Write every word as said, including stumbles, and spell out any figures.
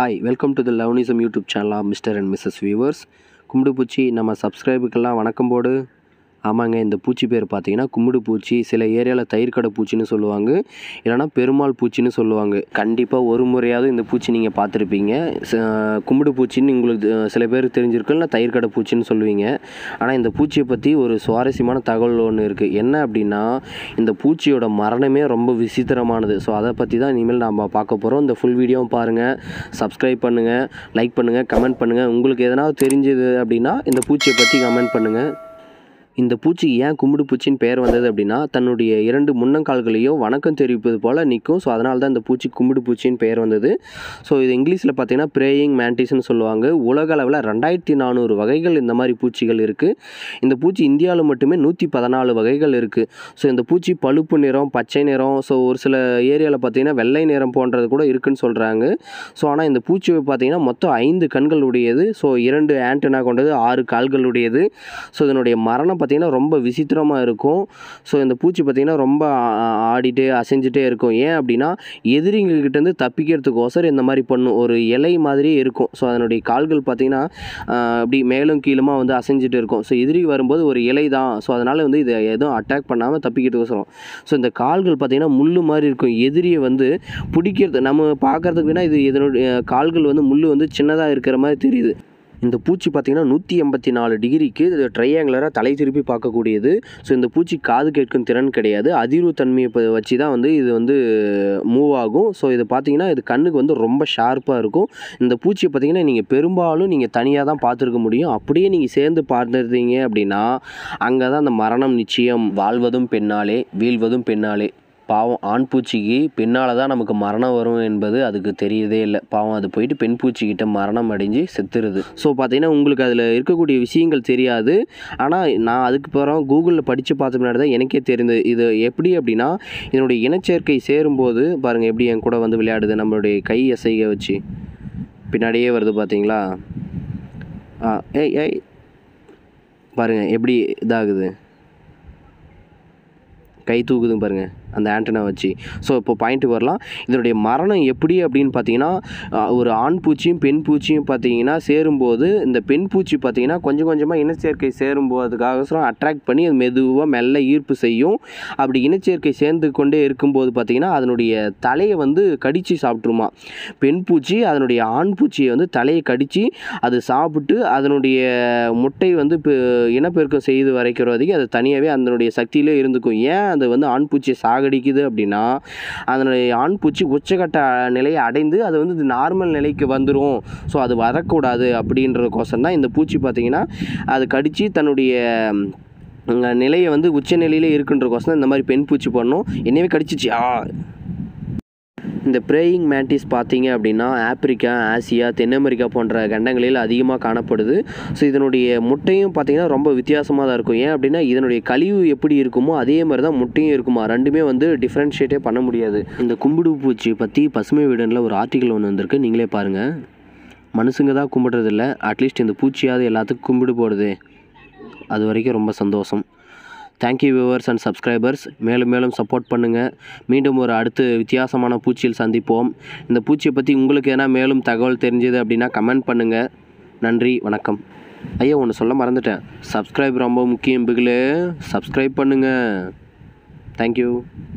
Hi, welcome to the Lavanism YouTube channel of Mister and Missus Viewers. Kumbidu Poochi, நம்ம சப்ஸ்கிரைபுக்கெல்லாம் வணக்கம் போடு. ஆமாங்க, இந்த பூச்சி பேர் பார்த்தீங்கன்னா கும்பிடு பூச்சி, சில ஏரியாவில் தயிர் கடை பூச்சின்னு சொல்லுவாங்க, இல்லைனா பெருமாள் பூச்சின்னு சொல்லுவாங்க. கண்டிப்பாக ஒரு முறையாவது இந்த பூச்சி நீங்கள் பார்த்துருப்பீங்க. கும்பிடு பூச்சின்னு உங்களுக்கு சில பேர் தெரிஞ்சிருக்கு, இல்லை தயிர் கடை பூச்சின்னு சொல்லுவீங்க. ஆனால் இந்த பூச்சியை பற்றி ஒரு சுவாரஸ்யமான தகவல் ஒன்று இருக்குது. என்ன அப்படின்னா, இந்த பூச்சியோட மரணமே ரொம்ப விசித்திரமானது. ஸோ அதை பற்றி தான் இனிமேல் நம்ம பார்க்க போகிறோம். இந்த ஃபுல் வீடியோவும் பாருங்கள், சப்ஸ்கிரைப் பண்ணுங்கள், லைக் பண்ணுங்கள், கமெண்ட் பண்ணுங்கள். உங்களுக்கு எதனாவது தெரிஞ்சது அப்படின்னா இந்த பூச்சியை பற்றி கமெண்ட் பண்ணுங்கள். இந்த பூச்சி ஏன் கும்பிடு பூச்சின்னு பேர் வந்தது அப்படின்னா, தன்னுடைய இரண்டு முன்னங்கால்களையும் வணக்கம் தெரிவிப்பது போல் நிற்கும். ஸோ அதனால தான் இந்த பூச்சி கும்பிடு பூச்சின்னு பேர் வந்தது. ஸோ இது இங்கிலீஷில் பார்த்தீங்கன்னா ப்ரேயிங் மேண்டிஸ்ன்னு சொல்லுவாங்க. உலக அளவில் ரெண்டாயிரத்தி நானூறு வகைகள் இந்த மாதிரி பூச்சிகள் இருக்குது. இந்த பூச்சி இந்தியாவில் மட்டுமே நூற்றி பதினாலு வகைகள் இருக்குது. ஸோ இந்த பூச்சி பழுப்பு நிறம், பச்சை நிறம், ஸோ ஒரு சில ஏரியாவில் பார்த்தீங்கன்னா வெள்ளை நிறம் போன்றது கூட இருக்குதுன்னு சொல்கிறாங்க. ஸோ ஆனால் இந்த பூச்சி பார்த்தீங்கன்னா மொத்தம் ஐந்து கண்கள் உடையது. ஸோ இரண்டு ஆண்டனா கொண்டது, ஆறு கால்கள் உடையது. ஸோ இதனுடைய மரணம் பார்த்திங்கன்னா ரொம்ப விசித்திரமாக இருக்கும். ஸோ இந்த பூச்சி பார்த்திங்கன்னா ரொம்ப ஆடிட்டே அசைஞ்சிட்டே இருக்கும். ஏன் அப்படின்னா, எதிரிங்கக்கிட்டேருந்து தப்பிக்கிறதுக்கோசரம் இந்த மாதிரி பண்ணும். ஒரு இலை மாதிரியே இருக்கும். ஸோ அதனுடைய கால்கள் பார்த்திங்கன்னா அப்படி மேலும் கீழுமா வந்து அசைஞ்சிட்டு இருக்கும். ஸோ எதிரி வரும்போது ஒரு இலை தான். ஸோ அதனால் வந்து இதை எதுவும் அட்டாக் பண்ணாமல் தப்பிக்கிறதுக்கோசரம். ஸோ இந்த கால்கள் பார்த்திங்கன்னா முள் மாதிரி இருக்கும். எதிரியை வந்து பிடிக்கிறது நம்ம பார்க்குறதுக்கு வேணால் இது இதனுடைய கால்கள் வந்து முள் வந்து சின்னதாக இருக்கிற மாதிரி தெரியுது. இந்த பூச்சி பார்த்திங்கன்னா நூற்றி எண்பத்தி நாலு டிகிரிக்கு ட்ரையாங்குலராக தலை திருப்பி பார்க்கக்கூடியது. ஸோ இந்த பூச்சி காது கேட்கும் திறன் கிடையாது. அதிர்வு தன்மையை வச்சு தான் வந்து இது வந்து மூவ் ஆகும். ஸோ இது பார்த்திங்கன்னா இது கண்ணுக்கு வந்து ரொம்ப ஷார்ப்பாக இருக்கும். இந்த பூச்சியை பார்த்திங்கன்னா நீங்கள் பெரும்பாலும் நீங்கள் தனியாக தான் பார்த்துருக்க முடியும். அப்படியே நீங்கள் சேர்ந்து பார்த்துருந்தீங்க அப்படின்னா அங்கே தான் அந்த மரணம் நிச்சயம். வாழ்வதும் பெண்ணாலே, வீழ்வதும் பெண்ணாலே. பாவம், ஆண் பூச்சிக்கு பின்னால் தான் நமக்கு மரணம் வரும் என்பது அதுக்கு தெரியதே இல்லை. பாவம், அது போயிட்டு பெண் பூச்சிக்கிட்ட மரணம் அடைஞ்சு செத்துருது. ஸோ பார்த்தீங்கன்னா உங்களுக்கு அதில் இருக்கக்கூடிய விஷயங்கள் தெரியாது. ஆனால் நான் அதுக்கு பிறகு கூகுளில் படித்து பார்த்த முன்னாடி தான் எனக்கே தெரிந்தது. இது எப்படி அப்படின்னா, இதனுடைய இனச்சேர்க்கை சேரும்போது பாருங்கள் எப்படி என் கூட வந்து விளையாடுது. நம்மளுடைய கை அசைக வச்சு பின்னாடியே வருது பார்த்தீங்களா? ஆ ஏய் ஏய் பாருங்கள் எப்படி இதாகுது, கை தூக்குதுங்க பாருங்கள் அந்த ஆண்டனா வச்சு. ஸோ இப்போ பாயிண்ட்டுக்கு வரலாம். இதனுடைய மரணம் எப்படி அப்படின்னு பார்த்தீங்கன்னா, ஒரு ஆண் பூச்சியும் பெண் பூச்சியும் பார்த்தீங்கன்னா சேரும்போது, இந்த பெண் பூச்சி பார்த்தீங்கன்னா கொஞ்சம் கொஞ்சமாக இனச்சேர்க்கை சேரும்போதுக்காக அட்ராக்ட் பண்ணி அது மெதுவாக மெல்ல ஈர்ப்பு செய்யும். அப்படி இனச்சேர்க்கை சேர்ந்து கொண்டே இருக்கும்போது பார்த்தீங்கன்னா அதனுடைய தலையை வந்து கடித்து சாப்பிட்ருமா. பெண் பூச்சி அதனுடைய ஆண் பூச்சியை வந்து தலையை கடித்து அது சாப்பிட்டு அதனுடைய முட்டை வந்து இனப்பெருக்கம் செய்து வரைக்கிற வரைக்கும் அது தனியாகவே அதனுடைய சக்தியிலே இருந்துக்கும். ஏன் அது வந்து ஆண் பூச்சியை சாகடிக்குது அப்படின்னா, அதனுடைய ஆண் பூச்சி உச்சக்கட்ட நிலையை அடைந்து அது வந்து நார்மல் நிலைக்கு வந்துடும். ஸோ அது வரக்கூடாது அப்படின்றதுக்கோசரம் தான் இந்த பூச்சி பார்த்திங்கன்னா அது கடித்து தன்னுடைய நிலையை வந்து உச்ச நிலையிலே இருக்குன்றக்கோசரம் இந்த மாதிரி பெண் பூச்சி பண்ணும். என்னவே கடிச்சிச்சு. ஆ இந்த ப்ரேயிங் மேண்டிஸ் பார்த்தீங்க அப்படின்னா ஆப்பிரிக்கா, ஆசியா, தென் அமெரிக்கா போன்ற கண்டங்களில் அதிகமாக காணப்படுது. ஸோ இதனுடைய முட்டையும் பார்த்திங்கன்னா ரொம்ப வித்தியாசமாக தான் இருக்கும். ஏன் அப்படின்னா, இதனுடைய கழிவு எப்படி இருக்குமோ அதே மாதிரி தான் முட்டையும் இருக்குமா. ரெண்டுமே வந்து டிஃப்ரென்ஷியேட்டே பண்ண முடியாது. இந்த கும்பிடு பூச்சி பற்றி பசுமை வீடனில் ஒரு ஆர்டிக்கல் ஒன்று வந்திருக்கு, நீங்களே பாருங்கள். மனுஷங்க தான் கும்பிடுறதில்ல, அட்லீஸ்ட் இந்த பூச்சியாவது எல்லாத்துக்கும் கும்பிடு போடுது. அது வரைக்கும் ரொம்ப சந்தோஷம். Thank you viewers and subscribers. மேலும் மேலும் சப்போர்ட் பண்ணுங்கள். மீண்டும் ஒரு அடுத்து வித்தியாசமான பூச்சியில் சந்திப்போம். இந்த பூச்சியை பற்றி உங்களுக்கு எதனா மேலும் தகவல் தெரிஞ்சது அப்படின்னா கமெண்ட் பண்ணுங்கள். நன்றி, வணக்கம். ஐயா ஒன்று சொல்ல மறந்துட்டேன், சப்ஸ்கிரைப் ரொம்ப முக்கியம் பிகிலே. சப்ஸ்கிரைப் பண்ணுங்கள். தேங்க்யூ.